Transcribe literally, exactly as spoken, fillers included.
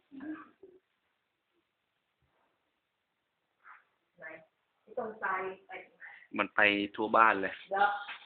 ไหนที่ตรงใจไปมันไปทั่วบ้านเลยเด้อ